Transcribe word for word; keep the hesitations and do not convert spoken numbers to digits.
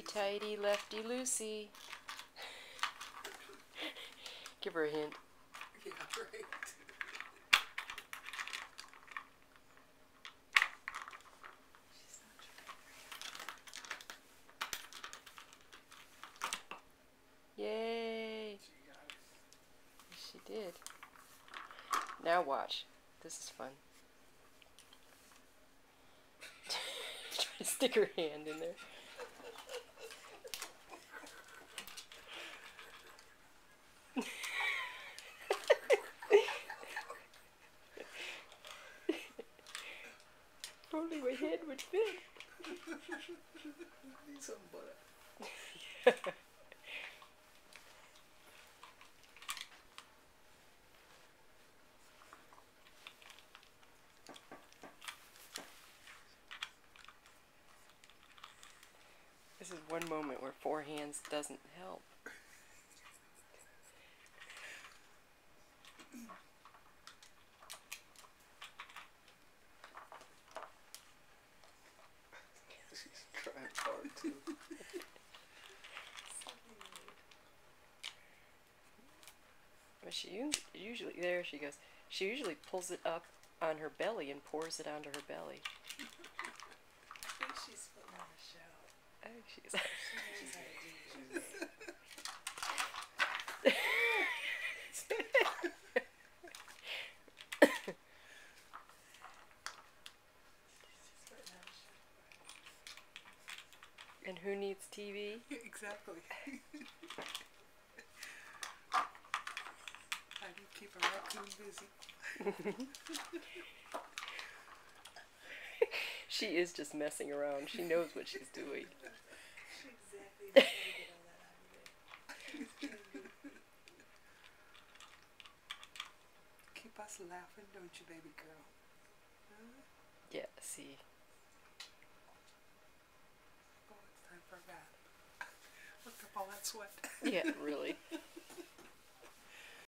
Righty-tighty, lefty-loosey. Give her a hint. Yeah, right. Yay! She got it. She did. Now watch. This is fun. Try to stick her hand in there. If only my head would fit. Need some butter. This is one moment where four hands doesn't help. She's trying hard too. But she usually, there she goes, she usually pulls it up on her belly and pours it onto her belly. I think she's putting on a show. I think she's... She knows how to do it. And who needs T V? Exactly. How do you keep a raccoon busy? She is just messing around. She knows what she's doing. She exactly knows how to get all that out of it. Keep us laughing, don't you, baby girl? Huh? Yeah, see. Oh, it's time for a bath. Look up all that sweat. Yeah, really.